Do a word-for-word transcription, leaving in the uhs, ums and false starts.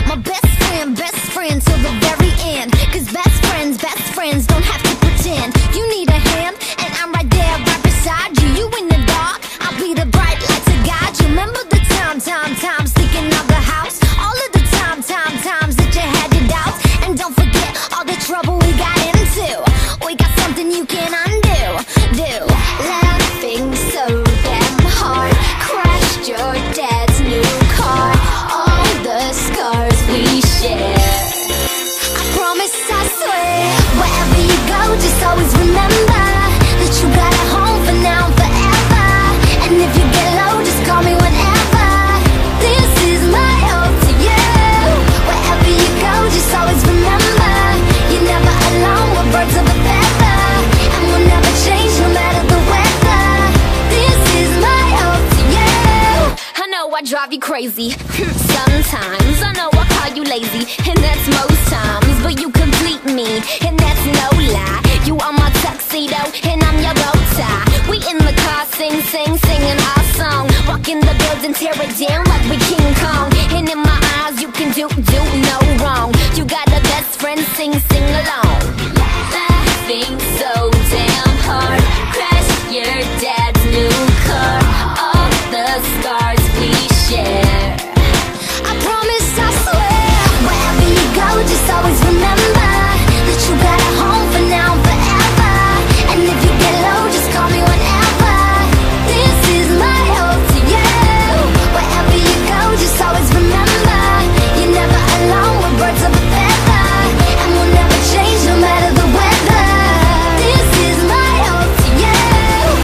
My best friend, best friend till the very end. Cause best friends, best friends don't have to pretend. You need a hand, and I'm right there, right beside you. You in the dark, I'll be the bright light to guide you. Remember the time, time, time sneaking out the house. All of the time, time, times that you had your doubts. And don't forget all the trouble we got into. We got something you can undo. Do laughing so damn hard, crashed your dad's new car. All the scars we share, I promise, I swear. Wherever you go, just always remember that you got a home for now and forever. And if you get low, just call me whenever. This is my ode to you. Wherever you go, just always remember you're never alone, we're birds of a feather. And we'll never change no matter the weather. This is my ode to you. I know I drive you crazy sometimes, I know I call you lazy, and that's most times. But you complete me, and that's no lie. You are my tuxedo, and I'm your bow tie. We in the car, sing, sing, singing our song. Walk in the building, tear it down like we King Kong. And in my eyes, you can do, do no wrong. You got a best friend, sing, sing along. Laughing so